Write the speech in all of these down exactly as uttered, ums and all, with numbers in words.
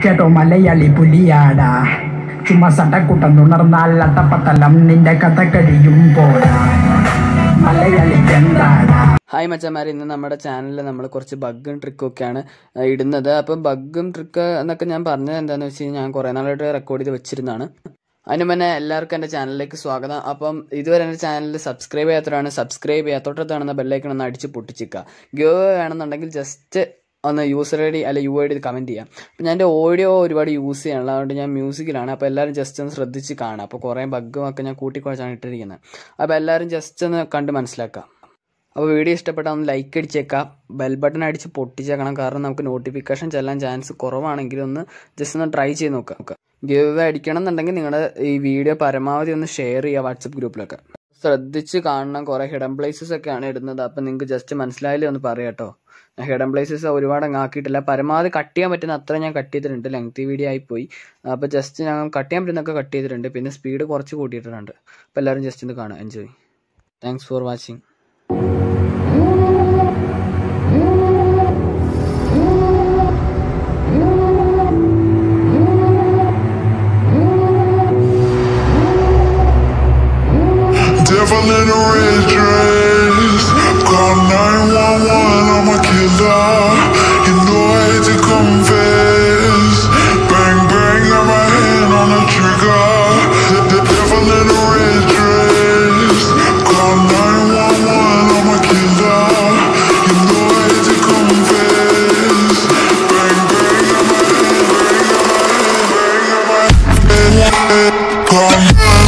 കേട്ടോ മലയാളി പുലിയാടാ ചുമ്മാ സട്ടക്കൂട്ടം തുണർന്നാൽ അട്ടപ്പത്തലം നിന്റെ കഥ കഴിയും പോരാ മലയാളിക്ക് എന്താടാ. ഹായ് മച്ചന്മാരെ, ഇന്ന് നമ്മുടെ ചാനലിൽ നമ്മൾ കുറച്ച് ബഗ്ഗും ട്രിക്കും ഒക്കെയാണ് ഇടുന്നത്. അപ്പം ബഗ്ഗും ട്രിക്ക് എന്നൊക്കെ ഞാൻ പറഞ്ഞത് എന്താണെന്ന് വെച്ച് കഴിഞ്ഞാൽ ഞാൻ കുറേ നാളായിട്ട് റെക്കോർഡ് ചെയ്ത് വെച്ചിരുന്നതാണ്. അതിന് മുന്നേ എല്ലാവർക്കും എൻ്റെ ചാനലിലേക്ക് സ്വാഗതം. അപ്പം ഇതുവരെ എൻ്റെ ചാനലിൽ സബ്സ്ക്രൈബ് ചെയ്യാത്തവരാണ് സബ്സ്ക്രൈബ് ചെയ്യുക, തൊട്ടടുത്താണെന്ന ബെല്ലൈക്കൺ ഒന്ന് അടിച്ച് പൊട്ടിച്ചിക്കുക. ഗിവ് വേണമെന്നുണ്ടെങ്കിൽ ജസ്റ്റ് ഒന്ന് യൂസർ ഐ ഡി അല്ലെ യു ഐ ഡി കമൻറ്റ് ചെയ്യാം. അപ്പം ഞാൻ എൻ്റെ ഓഡിയോ ഒരുപാട് യൂസ് ചെയ്യാനുള്ള, അതുകൊണ്ട് ഞാൻ മ്യൂസിക്കിലാണ്. അപ്പോൾ എല്ലാവരും ജസ്റ്റ് ഒന്ന് ശ്രദ്ധിച്ച് കാണാം. അപ്പോൾ കുറേ ബഗ്ഗും ഒക്കെ ഞാൻ കൂട്ടിക്കുഴച്ചാണ് ഇട്ടിരിക്കുന്നത്. അപ്പോൾ എല്ലാവരും ജസ്റ്റ് ഒന്ന് കണ്ട് മനസ്സിലാക്കാം. അപ്പോൾ വീഡിയോ ഇഷ്ടപ്പെട്ടാൽ ഒന്ന് ലൈക്ക് അടിച്ചേക്കാം, ബെൽ ബട്ടൺ അടിച്ച് പൊട്ടിച്ചേക്കണം. കാരണം നമുക്ക് നോട്ടിഫിക്കേഷൻ ചെല്ലാൻ ചാൻസ് കുറവാണെങ്കിൽ ഒന്ന് ജസ്റ്റ് ഒന്ന് ട്രൈ ചെയ്ത് നോക്കാം. ഗിവ് അടിക്കണം എന്നുണ്ടെങ്കിൽ നിങ്ങളുടെ ഈ വീഡിയോ പരമാവധി ഒന്ന് ഷെയർ ചെയ്യുക വാട്സപ്പ് ഗ്രൂപ്പിലൊക്കെ. ശ്രദ്ധിച്ച് കാണണം, കുറേ ഹിഡൻ പ്ലേസസ് ഒക്കെയാണ് ഇടുന്നത്. അപ്പം നിങ്ങൾക്ക് ജസ്റ്റ് മനസ്സിലായാലേ ഒന്ന് പറയാം കേട്ടോ. ഹിഡൻ പ്ലേസസ് ഒരുപാട് അങ്ങ് ആക്കിയിട്ടില്ല, പരമാവധി കട്ട് ചെയ്യാൻ പറ്റുന്ന അത്ര ഞാൻ കട്ട് ചെയ്തിട്ടുണ്ട്. ലെങ്തി വീഡിയോ ആയിപ്പോയി. അപ്പോൾ ജസ്റ്റ് ഞാൻ കട്ട് ചെയ്യാൻ പറ്റുന്നൊക്കെ കട്ട് ചെയ്തിട്ടുണ്ട്. പിന്നെ സ്പീഡ് കുറച്ച് കൂട്ടിയിട്ടുണ്ട്. അപ്പോൾ എല്ലാവരും ജസ്റ്റ് ഒന്ന് കാണാം, enjoy. Thanks for watching. Devil in a red dress, call nine one one, I'm a killer. You know I hate to confess. Bang bang, got my hand on the trigger. The, the devil in a red dress, call nine one one, I'm a killer. You know I hate to confess. Bang bang, got my hand, bang got my hand, bang got my hand. Call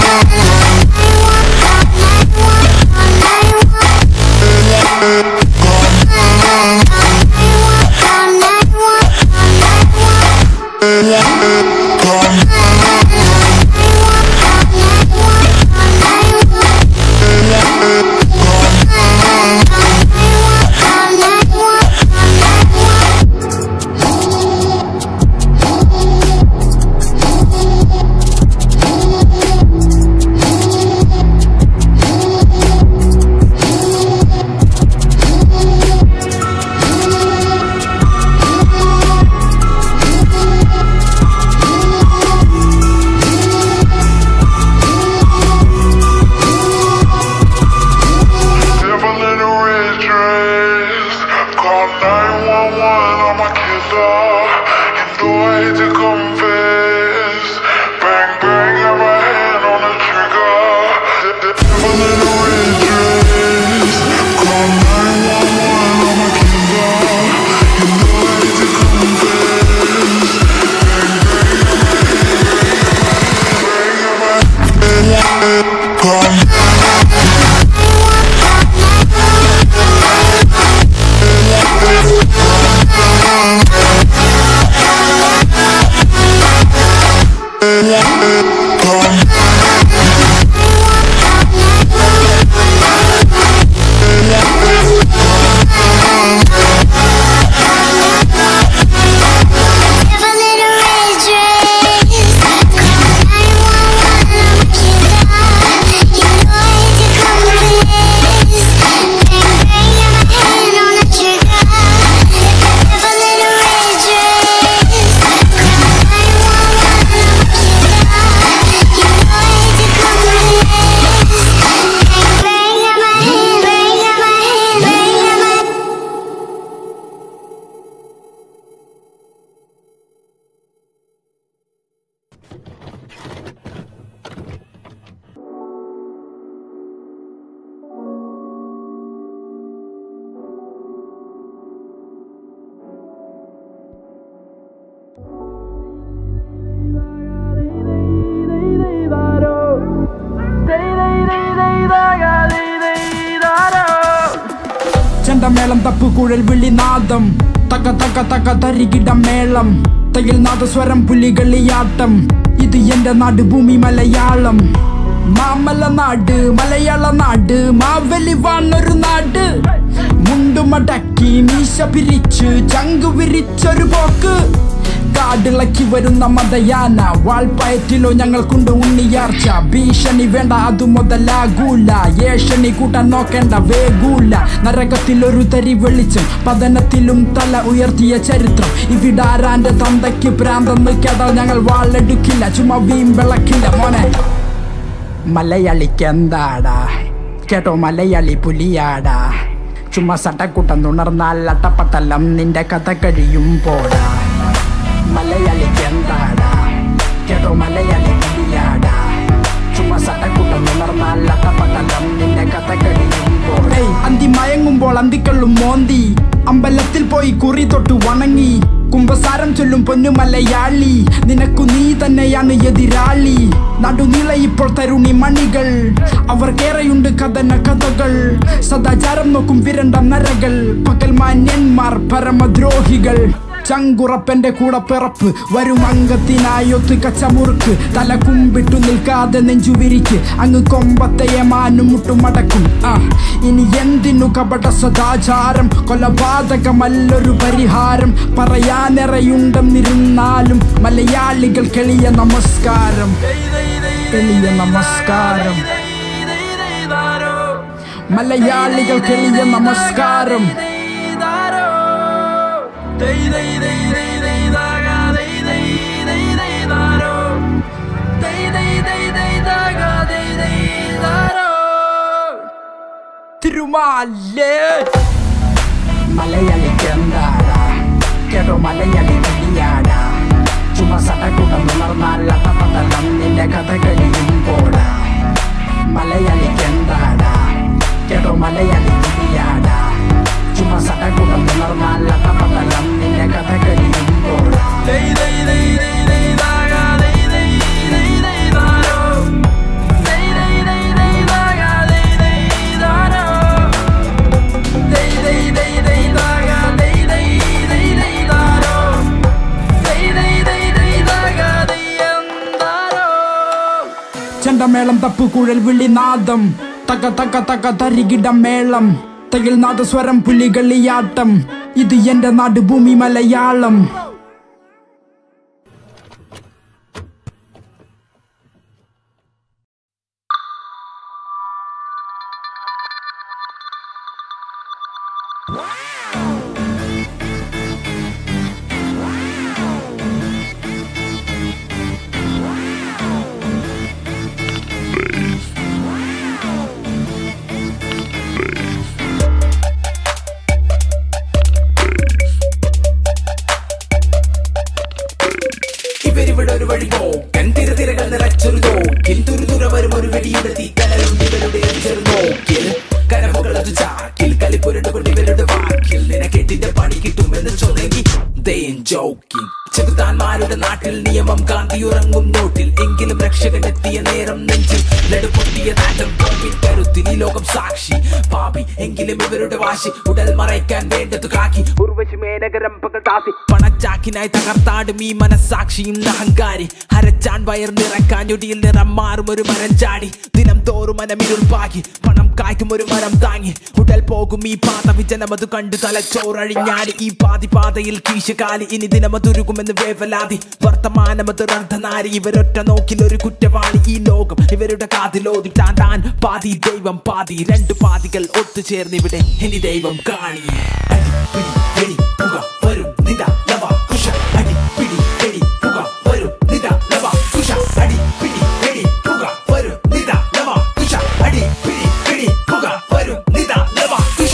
ചെണ്ടമേളം തപ്പുകുഴൽ വിളിനാദം തക്ക തക്ക തക്ക തരികിട മേളം തയിൽ നാദസ്വരം പുലികളിയാട്ടം. ഇത് എന്റെ നാട് ഭൂമി മലയാളം. മാമല നാട് മലയാള നാട് മാവലി വാണൊരു നാട്. മുണ്ടുമടക്കി മീശ പിരിച്ച് ചങ്കു വിരിച്ചൊരു പോക്ക്. കാട് നാടിളക്കി വരുന്ന മതയാന വാൾപ്പയറ്റിലോ ഞങ്ങൾക്കുണ്ട് ഉണ്ണിയാർച്ച ഭീഷണി വേണ്ട അതു മുതലാകൂല ഏഷണി കൂട്ടാൻ നോക്കേണ്ട വേഗൂല നരകത്തിലൊരു തരി വെളിച്ചം പതനത്തിലും തല ഉയർത്തിയ ചരിത്രം ഇവിടാരാന്റെ തന്തയ്ക്ക് പ്രാന്തെന്ന് കേട്ടാൽ ഞങ്ങൾ വാളെടുക്കില്ല ചുമ്മാ വീമ്പിളക്കില്ല മോനെ മലയാളിക്കെന്താടാ കേട്ടോ മലയാളി പുലിയാടാ ചുമ്മാ സട്ടക്കൂട്ടം തുണർന്നാൽ അട്ടപ്പട്ടലം നിന്റെ കഥ കഴിയും പോടാ മലയാളിക്കെന്താടാ കേട്ടോ മലയാളി പുലിയാടാ ചുമ്മാ സട്ടക്കൂട്ടം തുണർന്നാൽ അട്ടപ്പട്ടലം നിന്റെ കഥ കഴിയും പോടാ അന്തി മയങ്ങുമ്പോൾ അന്തിക്കള്ളും മോന്തി അമ്പലത്തിൽ പോയി കുറി തൊട്ട് വണങ്ങി കുംഭസാരം ചൊല്ലും പൊന്നു മലയാളി നിനക്കു നീ തന്നെയാണ് എതിരാളി നടുനില ഇപ്പോൾ തരുണി മണികൾ അവർക്കേറെയുണ്ട് കഥന കഥകൾ സദാചാരം നോക്കും വിരണ്ട നരകൾ പകൽ മാന്യന്മാർ പരമദ്രോഹികൾ ചങ്കുറപ്പന്റെ കൂടെ പിറപ്പ് വരും അംഗത്തിനായൊത്ത് കച്ചമുറുക്ക് തല കുമ്പിട്ടു നിൽക്കാതെ നെഞ്ചുവിരിക്ക് അങ്ങ് കൊമ്പത്തെ മാനും മുട്ടുമടക്കും ആ ഇനി എന്തിനു കപട സദാചാരം കൊലപാതകമല്ലൊരു പരിഹാരം പറയാനിറയുണ്ടെന്നിരുന്നാലും മലയാളികൾ കെളിയ നമസ്കാരം കെളിയ നമസ്കാരം മലയാളികൾ കെളിയ നമസ്കാരം തിരുമാലേ മലയാളിക്കെന്താടാ കേട്ടോ മലയാളി പുലിയാടാ ചുമ്മാ സട്ടക്കൂട്ടം തുണർന്നാൽ അട്ടപ്പട്ടലം നിന്റെ കഥ കഴിയും പോടാ മലയാളിക്കെന്താടാ കേട്ടോ മലയാളി പുലിയാടാ ചുമ്മാ സട്ടക്കൂട്ടം തുണർന്നാൽ അട്ടപ്പട്ടലം നിന്റെ കഥ കഴിയും പോടാ ചെണ്ടമേളം തപ്പുകുഴൽ വിളിനാദം തക തക തക തരികിട മേളം തകിൽ നാദസ്വരം പുലികളിയാട്ടം ഇത് എന്റെ നാട് ഭൂമി മലയാളം ഇവരിവിടെ ഒരു വഴി പോക്കൻ തിരതിരകൾ നിറച്ചൊരു തോക്കിൽ തുരുതുര വരും ഒരു വെടിയുടെ തീക്കനലുണ്ട് ഇവരുടെ ചെറുനോക്കിൽ കരമുകളത് ചാക്കിൽ കലിപ്പുരണ്ടുകൊണ്ട് ഇവരുടെ വാക്കിൽ നിനക്കെട്ടിന്റെ പണി കിട്ടുമെന്ന് ചൊന്നെങ്കിൽ ചെകുത്താന്മാരുടെ നാട്ടിൽ നിയമം കാന്തിയുറങ്ങും നോട്ടിൽ എങ്കിലും രക്ഷകനെത്തിയ നേരം നെഞ്ചിൽ ലടുപൊട്ടിയ നാട്ടം കോവിൻ കരുത്തിൽ ഈ ലോകം സാക്ഷി പാപി എങ്കിലും ഇവരുടെ വാശി ഉടൽ മറയ്ക്കാൻ വേണ്ടത് കാക്കി ഉർവശി മേനകരം പകൽ താസി പണച്ചാക്കിനായി തകർത്താടും ഈ മനസാക്ഷിയും അഹങ്കാരി ഹരച്ചാൻ വയർ നിറക്കാൻ ഞൊടിയിൽ നിറം മാറും ഒരു മരം ചാടി ദിനം തോറും മനമിരുൾ പാകി പണം കായ്ക്കും ഒരു മരം താങ്ങി ഉടൽ പോകും ഈ പാത വിജനമത് കണ്ടു തലച്ചോറഴിഞ്ഞാടി ഈ പാതി പാതയിൽ കീശകാലി ഇനി ദിനമതുരുകുമെന്ന് വേവലാതി വർത്തമാനമത് അർദ്ധനാരി ഇവരൊറ്റ നോക്കിൽ ഒരു കുറ്റവാളി ഈ ലോകം ഇവരുടെ കാതിലോതി താൻ താൻ പാതി ദൈവം പാതി രണ്ടു പാതികൾ ഒത്തുചേർന്നിവിടെ ഇനി ദൈവം കാണി അടിപ്പിടി വെടി പുക വരും നിത ലവ കുശ അടിപ്പിടി വെടി പുക വരും നിത ലവ കുശ അടിപ്പിടി വെടി പുക വരും നിത ലവ കുശ അടിപ്പിടി വെടി പുക വരും നിത ലവ കുശ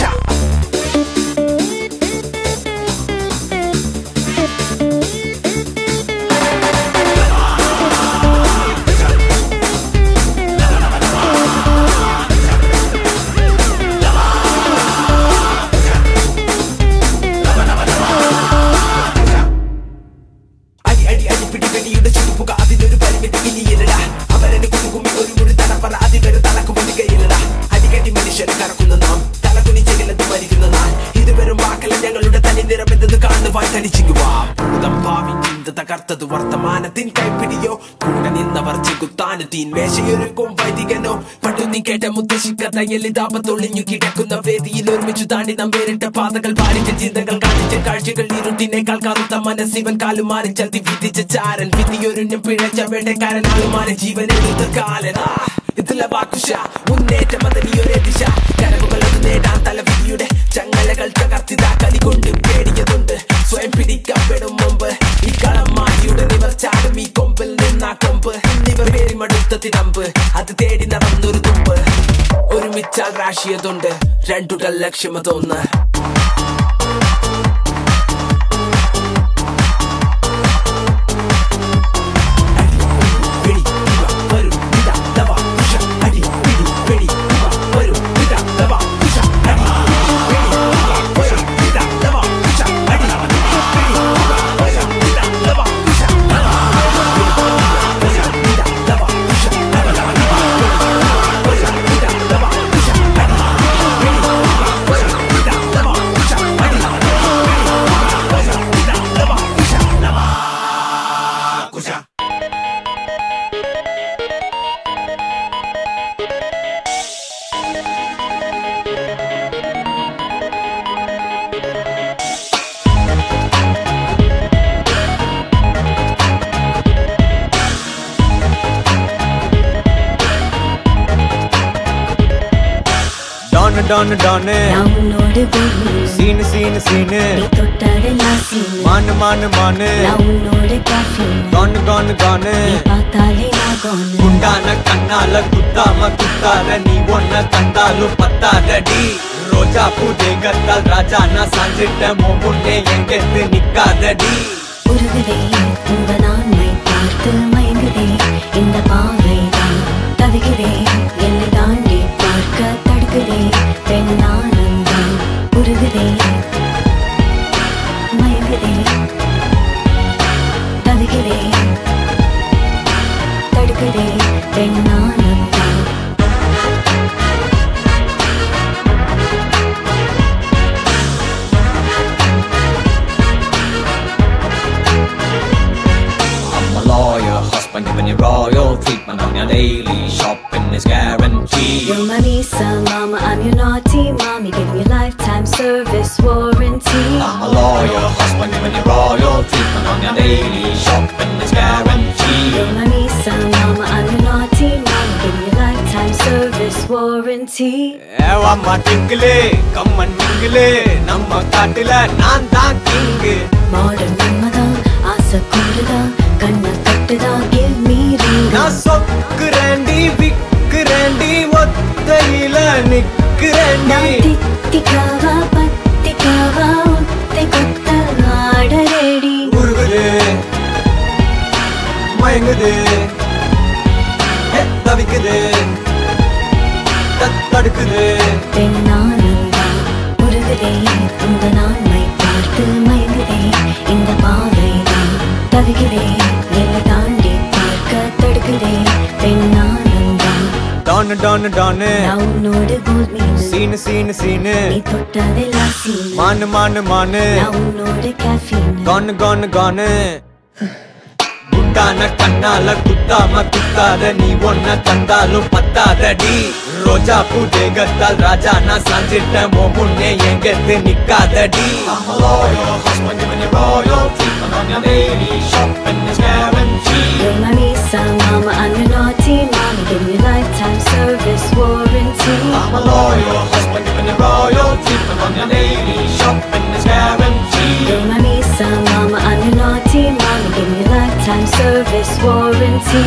തകർത്തത് വർത്തമാനത്തിൻ കൈപ്പിടിയോ കൂടെ നിന്നവർ ചെകുത്താന് തീൻമേശയൊരുക്കും വൈദികനോ പണ്ടു നീ കേട്ട മുത്തശ്ശിക്കഥയിൽ ഇതാപത്തൊളിഞ്ഞു കിടക്കുന്ന വേദിയിൽ ഒരുമിച്ചു താണ്ടി നാം വേറിട്ട പാതകൾ പാലിച്ച ചിന്തകൾ കാണിച്ച കാഴ്ചകൾ ഇരുട്ടിനേക്കാൾ കറുത്ത മനസ്സിവൻ കാലുമാറി ചതി വിധിച്ച ചാരൻ വിധിയൊരുഞ്ഞും പിഴച്ച വേട്ടക്കാരൻ ആളുമാറി ജീവൻ എടുത്ത കാലൻ ഇതിലെ വാക്കുശ മുന്നേറ്റം അതിനിയൊരേ ദിശ കനവുകൾ അത് നേടാൻ തലവിധിയുടെ ചങ്ങലകൾ തകർത്തിതാ കലി കൊണ്ട് പേടിയതുണ്ട് സ്വയം പിടിക്കപ്പെടും മുമ്പ് ഈ കളം മാറ്റിയുടെ നിവർച്ചാടും ഈ കൊമ്പിൽ നിന്നാ കൊമ്പ് ഇവർ പേരിമടുത്ത തിരമ്പ് അത് തേടി നടന്നൊരു തുമ്പ് ഒരുമിച്ചാൽ രാശിയതുണ്ട് രണ്ടുകൾ ലക്ഷ്യമതൊന്ന് Don don naunodu bolu scene scene scene nee tottadella scene man man man naunodu caffeine gone gone gone nee paathale na gone gundana kannala kuttama kuttara nee onna kandalu pattaradi roja pude gattal rajana sanjitta momunne engethu nikkadadi urugade unda naanmai paarthu mayங்குதே இந்த பாவைதான் தவிக்கிறே என்னை தாண்டி பார்க்க தடுக்குதே பெண்ணானந்தம் உருகுதே மயங்குதே தவிக்கிறே தடுக்குதே பெண்ணானந்தம் lawyer, husband giving you royal treatment on your daily shopping is guaranteed. You're my Misa, mama, I'm your naughty mommy, give me lifetime service warranty. I'm a lawyer, husband giving you royal treatment on your daily shopping is guaranteed. You're my Misa, mama, I'm your naughty mommy, give me lifetime service warranty. Eva ma tinkle, come and mingle, namma kaatila naan dhaan king. Modern namada, aasa koorda, kanna kattda, give me ring. Na sokkrandi, vikkrandi, ottayila Na nikkrandi. tittikaava, pattikaava, utte kotta naada ready. Urugude, mayangude, tavikude, tattadukude. பெண்ணானந்தா உருகுதே உந்த நான்மை பார்த்து மயங்குதே இந்த பாவைதான் தவிக்கிறே என்னை தாண்டி பார்க்க தடுக்குதே பெண்ணானந்தா Don don don, நான் உன்னோடு கோல் மீன் scene scene scene, நீ தொட்டதெல்லாம் சீன் man man man, நான் உன்னோடு caffeine gone gone gone. குண்டான கண்ணால குத்தாம குத்தாத நீ ஒன்ன தந்தாலும் பத்தாதடி ரோஜா பூ தேகத்தால் ராஜா நான் சாஞ்சிட்ட மோ முன்னே எங்கத்து நிக்காதடி I'm a loyal husband giving you royal treatment on your daily shopping is guaranteed. You're my Misa, mama, I'm your naughty mommy, give me lifetime service warranty. I'm a loyal husband giving you royal treatment on your daily shopping is guaranteed. You're my Misa, mama, I'm your naughty mommy, give me lifetime service warranty.